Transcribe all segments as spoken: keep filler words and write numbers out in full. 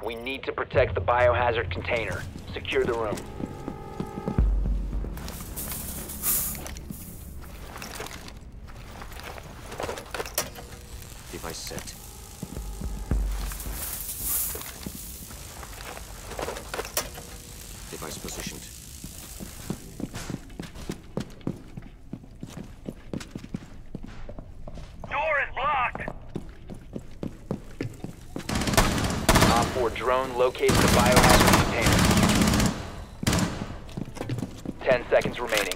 We need to protect the biohazard container. Secure the room. Device set. Device positioned. Door is blocked! Op four drone located the biohazard container. Ten seconds remaining.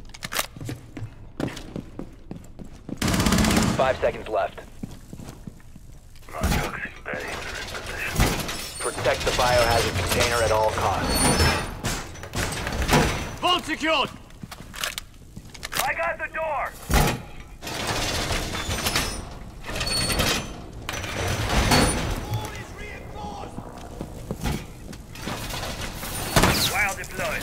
Five seconds left. Protect the biohazard container at all costs. Vault secured! I got the door! While deployed.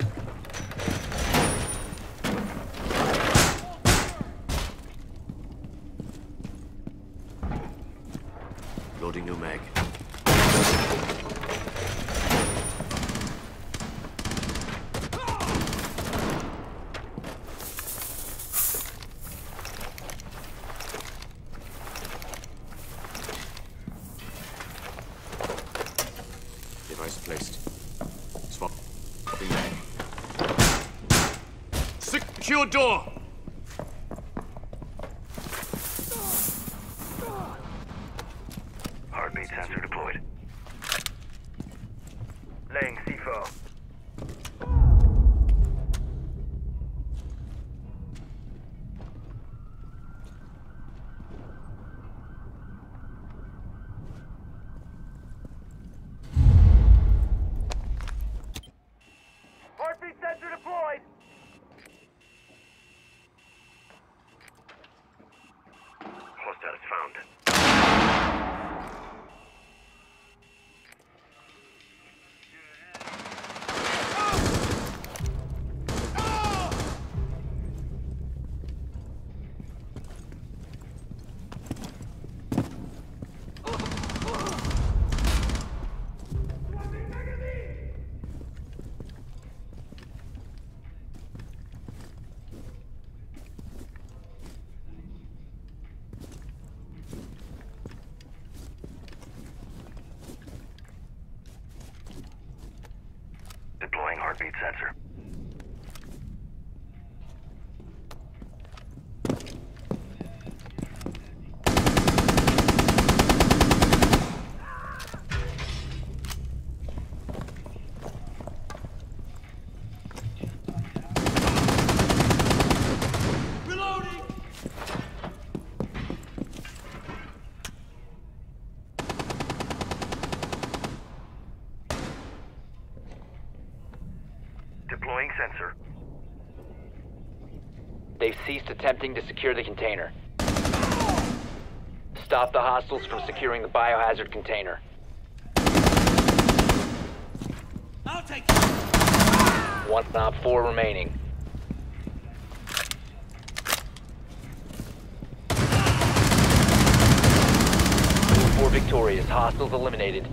Loading new mag. Device placed. Swap. Swapping mag. Secure door! Heartbeat sensor deployed. Laying C four. Heartbeat sensor deployed! Hostiles found. Deploying heartbeat sensor. Reloading! Deploying sensor. They've ceased attempting to secure the container. Stop the hostiles from securing the biohazard container. I'll take it! One op four remaining. Four victorious. Hostiles eliminated.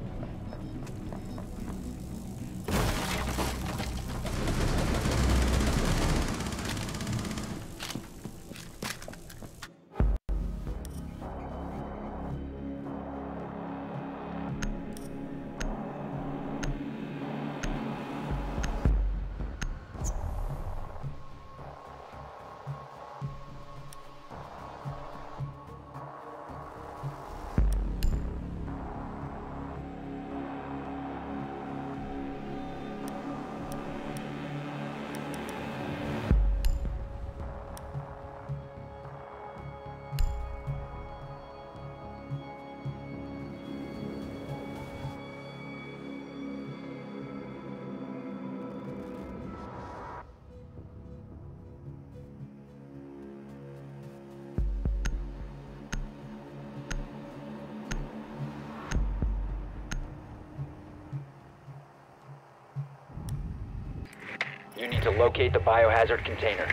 You need to locate the biohazard container.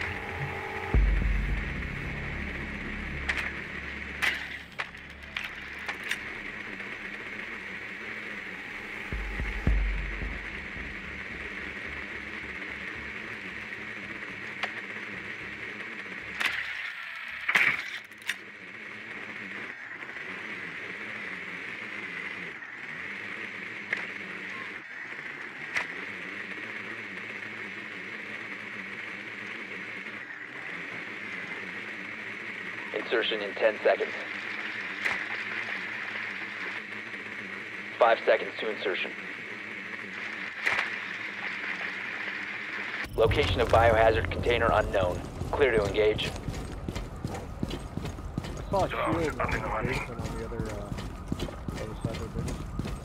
insertion in ten seconds. Five seconds to insertion. Location of biohazard container unknown. Clear to engage. I saw a shield on the basement on the other, uh, other side of the building.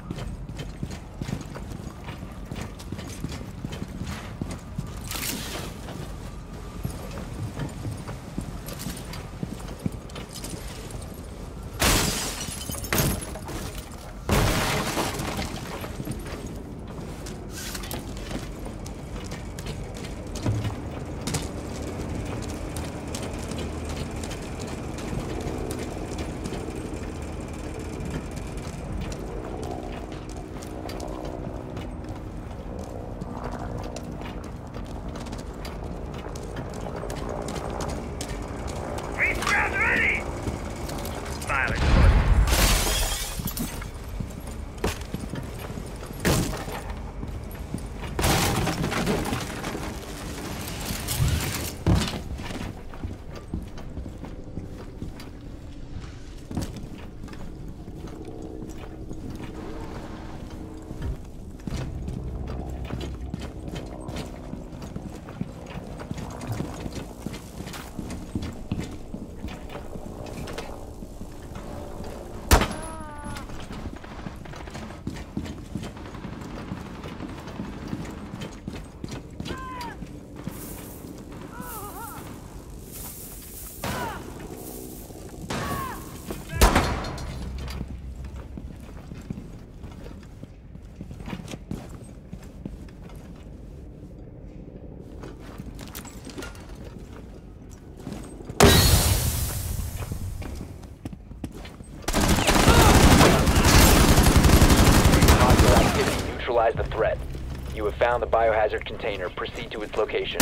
The threat. You have found the biohazard container. Proceed to its location.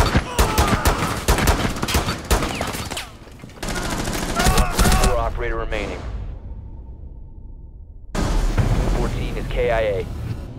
Four operator remaining. fourteen is K I A.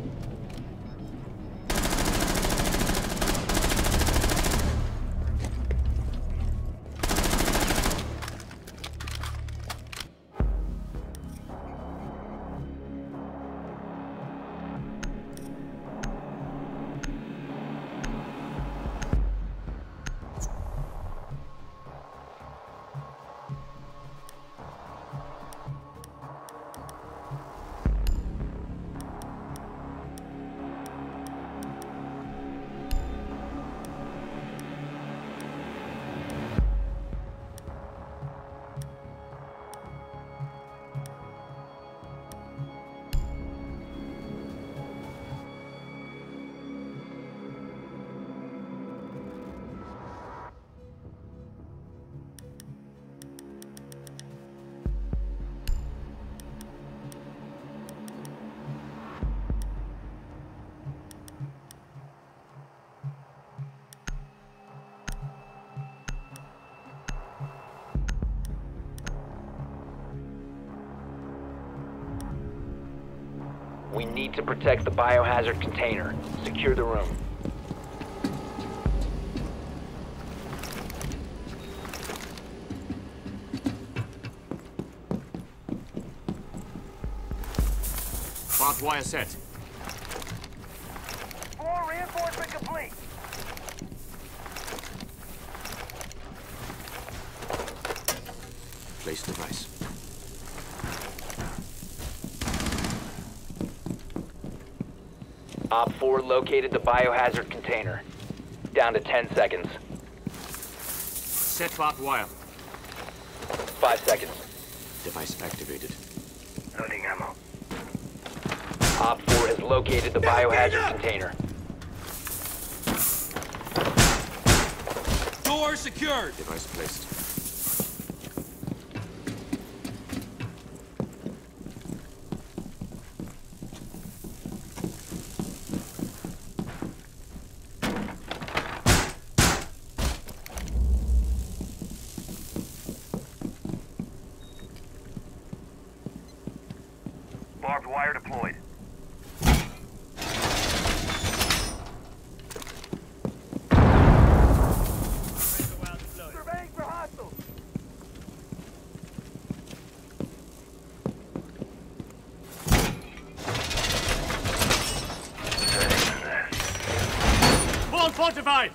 We need to protect the biohazard container. Secure the room. Barbed wire set. Four reinforcement complete. Place device. Op four located the biohazard container. Down to ten seconds. Set barbed wire. Five seconds. Device activated. Loading ammo. Op four has located the biohazard container. Door secured. Device placed. Barbed wire deployed. Surveying for hostiles. fortified!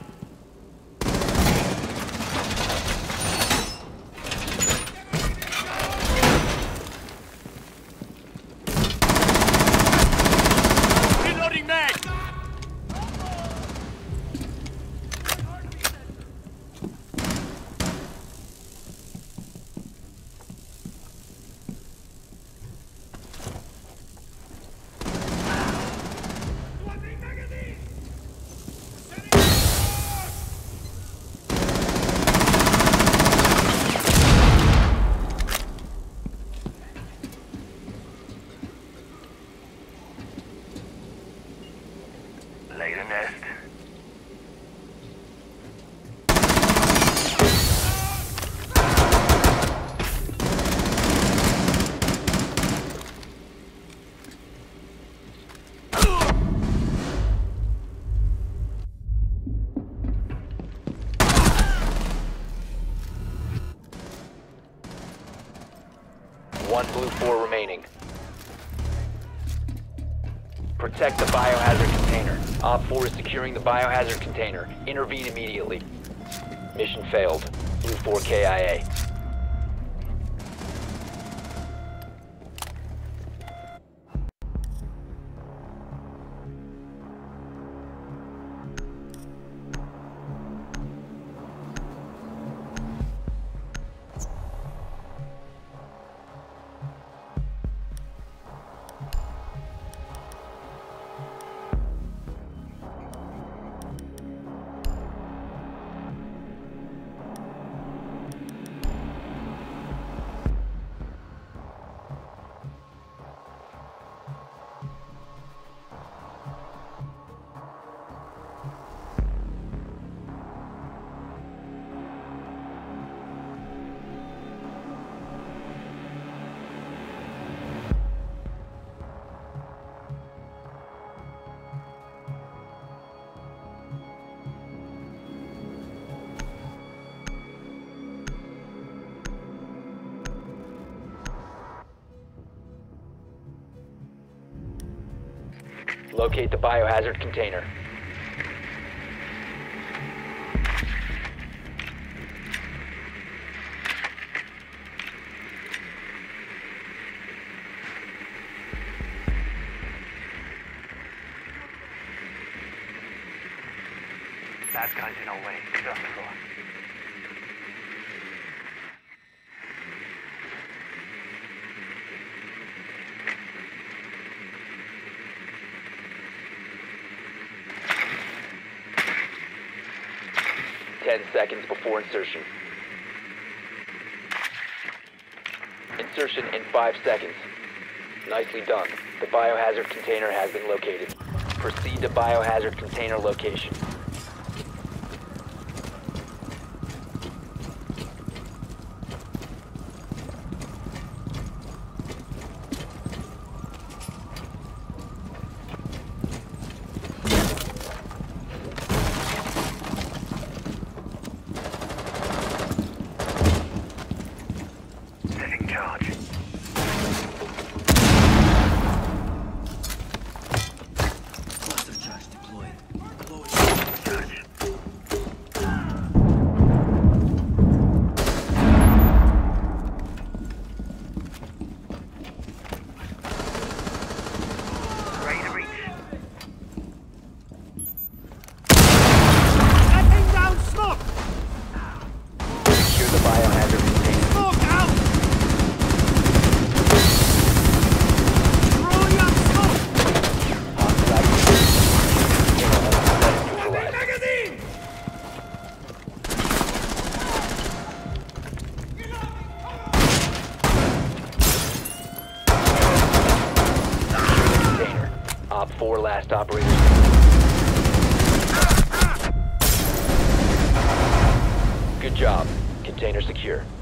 Reloading mag! Lay the nest. One blue four remaining. Protect the biohazard container. Op four is securing the biohazard container. Intervene immediately. Mission failed. Blue four K I A. Locate the biohazard container. Bad guys in our way. Get off the floor. Ten seconds before insertion. Insertion in five seconds. Nicely done. The biohazard container has been located. Proceed to biohazard container location. Setting charge. Cluster charge deployed. Charge. Ready to reach. Letting down smoke! Secure the biohazard container. Smoke out! Throwing out smoke! On-site. Neutralized. Magazine! Container. Op four last operators. Good job. Container secure.